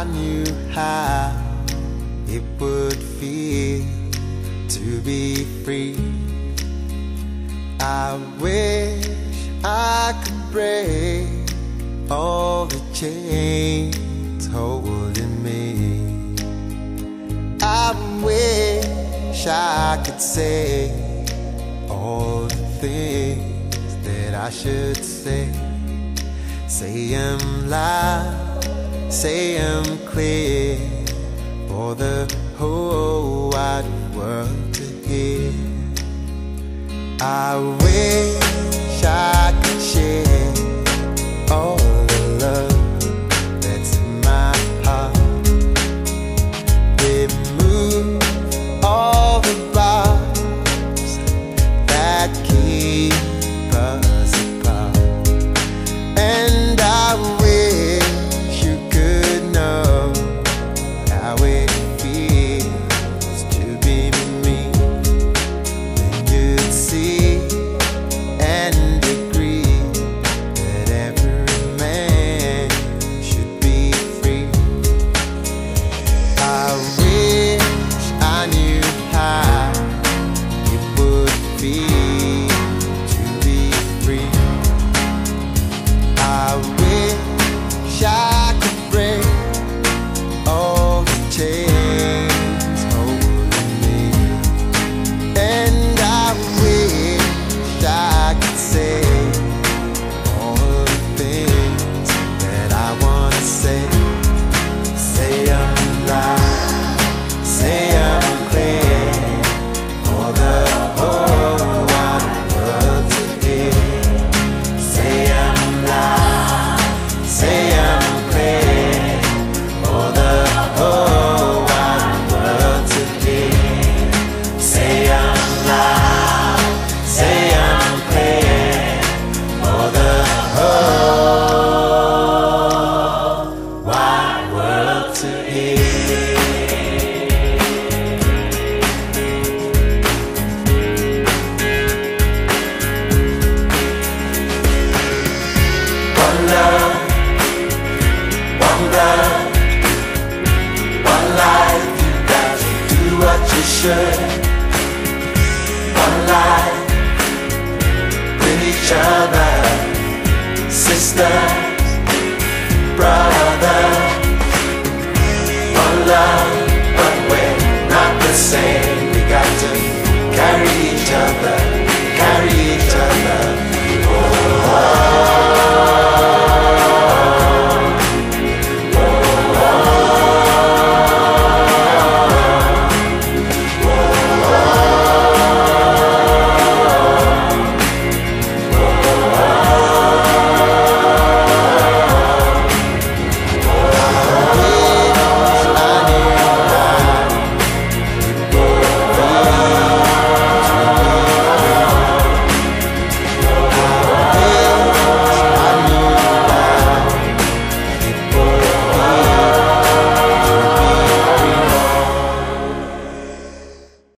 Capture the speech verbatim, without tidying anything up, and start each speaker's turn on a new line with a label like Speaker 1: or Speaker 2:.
Speaker 1: I knew how it would feel to be free. I wish I could break all the chains holding me. I wish I could say all the things that I should say. Say them loud, say them clear, for the whole wide world to hear. I wish I could share all the love that's in my heart. Remove all the bars that keep us apart. And I wish you could know how it feels to be me. Then you'd see and agree that every man should be free. I wish I knew how it would feel to be free. I wish I could break all the chains holding me. And I wish I could say all the things that I want to say. Say them loud, say them clear, for the whole wide world to hear. Say them loud, say them clear, for the whole wide world to hear. Say them loud, say them clear, for the whole wide world to hear. One love, one blood, one life. You got to do what you should. One life with each other, sister.